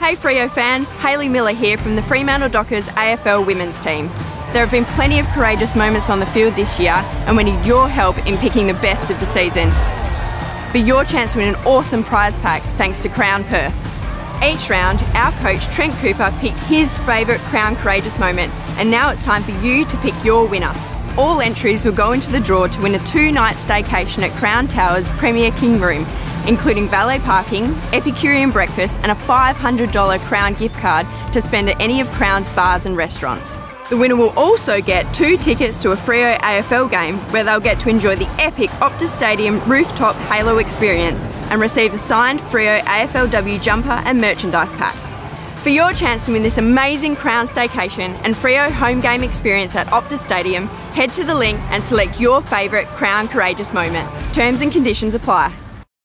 Hey Freo fans, Hayley Miller here from the Fremantle Dockers AFL women's team. There have been plenty of courageous moments on the field this year and we need your help in picking the best of the season. For your chance to win an awesome prize pack thanks to Crown Perth. Each round, our coach Trent Cooper picked his favourite Crown Courageous moment and now it's time for you to pick your winner. All entries will go into the draw to win a 2-night staycation at Crown Tower's Premier King Room, including valet parking, Epicurean breakfast and a $500 Crown gift card to spend at any of Crown's bars and restaurants. The winner will also get 2 tickets to a Freo AFL game where they'll get to enjoy the epic Optus Stadium rooftop Halo experience and receive a signed Freo AFLW jumper and merchandise pack. For your chance to win this amazing Crown staycation and Freo home game experience at Optus Stadium, head to the link and select your favourite Crown Courageous moment. Terms and conditions apply.